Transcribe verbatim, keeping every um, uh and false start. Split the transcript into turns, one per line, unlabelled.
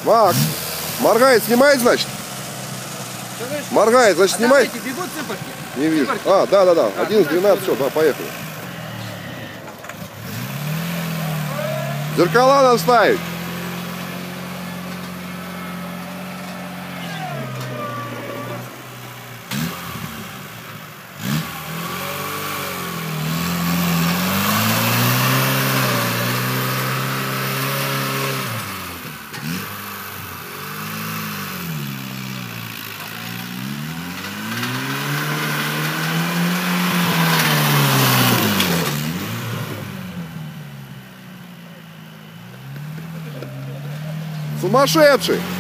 Макс, моргает, снимает, значит? Моргает, значит,
А
снимает?
там эти бегут циферки?
Не вижу.
Циферки.
А, да, да, да.
А,
одиннадцать,
ну,
двенадцать, все,
да.
да, поехали. Зеркала надо ставить. Сумасшедший!